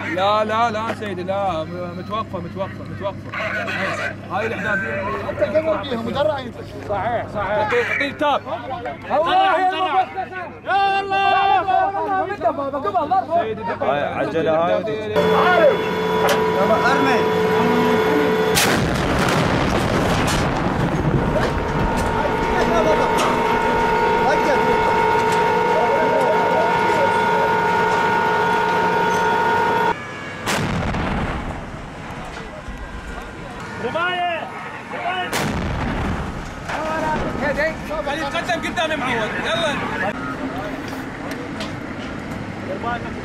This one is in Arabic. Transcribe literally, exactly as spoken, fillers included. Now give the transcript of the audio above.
لا لا لا سيدي، لا متوقفه متوقفه متوقفه. هاي الاحداثيه اللي انت قبل بيها مدرع. صحيح صحيح. اعطيه تاب. الله يا الله سيدي. هاي عجله هاي. يلا ارمي. رباية رباية قدم قدام يا معود. يلا